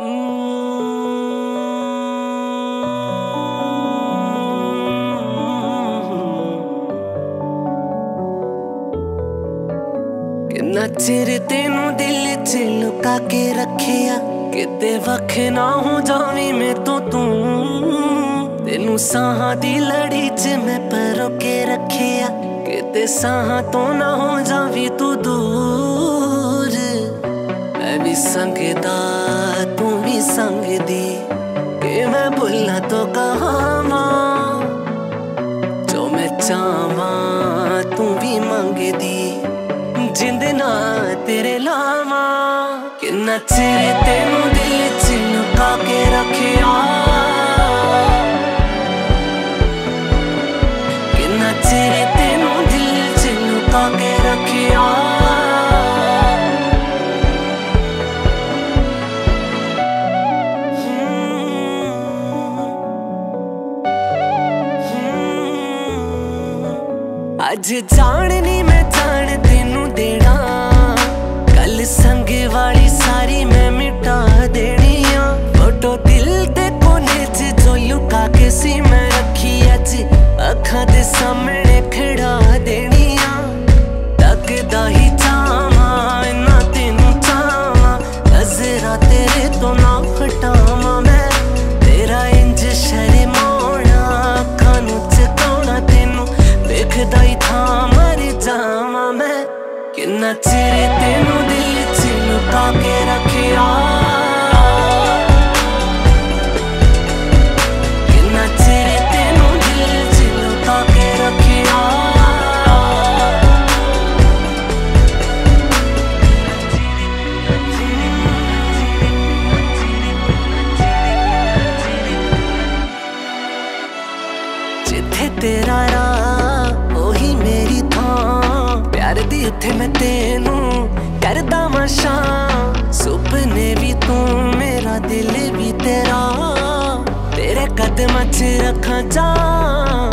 किन्ना चिर तेनू दिल च लुका के रखिया, किते वख ना हो जावी मैं तो तू। तेनू साहां दी लड़ी च मैं परो के रखिया, किते साहां तो ना हो जावी तू दूर। मैं भी संगदा तू भी संगदी, के मैं भुला तो कहां जो मैं चाहवा तू भी मंगदी। जिंद ना तेरे लावा, किन्ना चिर तेनू दिल च लुका के रखिया, किन्ना चिर तेनू दिल च लुका के रखिया। अज जाननी मैं जान तेनू देना, कल संग वाली सारी मैं मिटा देनिया। फोटो दिल दे कोने च जो लुका के सी मैं रखी, अज अखां दे सामने खड़ा देनिया। तकदा ही चाहवा ना तेनू चाहवा, नजरा तेरे तो ना हटावा मैं। तेरा इंज शर्माना अखां नू चकाउणा, तेनू देखदा ही था मर जावा मैं। किन्ना चिर तेनू दिल च लुका के रखिया, किन्ना चिर तेनू दिल च लुका के रखिया। जिथे तेरा राह ओही मेरी थां, प्यार दी उथे मैं तेनू करदा मशा। सुपने भी तू मेरा दिल भी तेरा, तेरे कदमां च रखां जा।